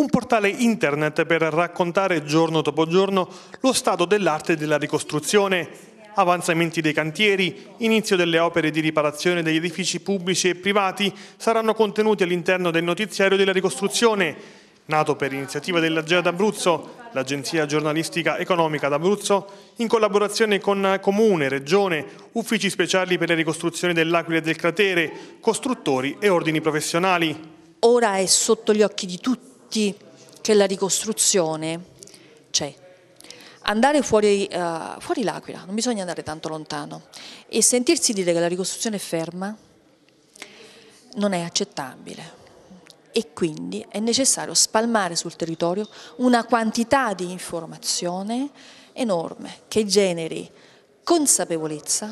portale internet per raccontare giorno dopo giorno lo stato dell'arte della ricostruzione, avanzamenti dei cantieri, inizio delle opere di riparazione degli edifici pubblici e privati saranno contenuti all'interno del notiziario della ricostruzione, nato per iniziativa dell'Agea d'Abruzzo, l'agenzia giornalistica economica d'Abruzzo, in collaborazione con Comune, Regione, uffici speciali per le ricostruzioni dell'Aquila e del cratere, costruttori e ordini professionali. Ora è sotto gli occhi di tutti che la ricostruzione c'è. Andare fuori l'Aquila, non bisogna andare tanto lontano, e sentirsi dire che la ricostruzione è ferma non è accettabile. E quindi è necessario spalmare sul territorio una quantità di informazione enorme che generi consapevolezza,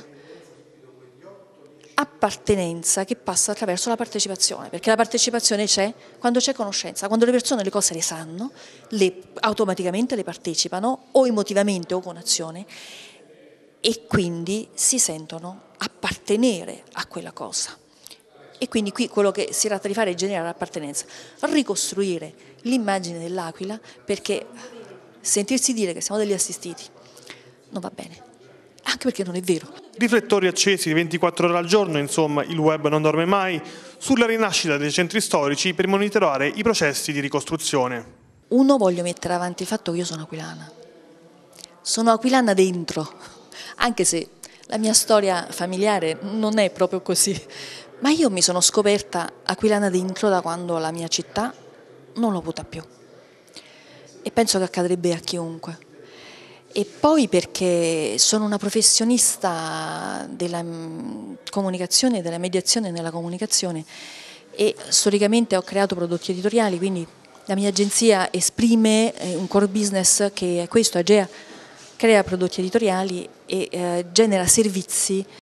appartenenza che passa attraverso la partecipazione, perché la partecipazione c'è quando c'è conoscenza, quando le persone le cose le sanno, automaticamente le partecipano o emotivamente o con azione e quindi si sentono appartenere a quella cosa. E quindi qui quello che si tratta di fare è generare appartenenza, ricostruire l'immagine dell'Aquila, perché sentirsi dire che siamo degli assistiti non va bene, anche perché non è vero. Riflettori accesi 24 ore al giorno, insomma, il web non dorme mai, sulla rinascita dei centri storici per monitorare i processi di ricostruzione. Voglio mettere avanti il fatto che io sono aquilana dentro, anche se la mia storia familiare non è proprio così. Ma io mi sono scoperta aquilana dentro da quando la mia città non l'ho avuta più. E penso che accadrebbe a chiunque. E poi perché sono una professionista della comunicazione, della mediazione nella comunicazione e storicamente ho creato prodotti editoriali, quindi la mia agenzia esprime un core business che è questo, Agea crea prodotti editoriali e genera servizi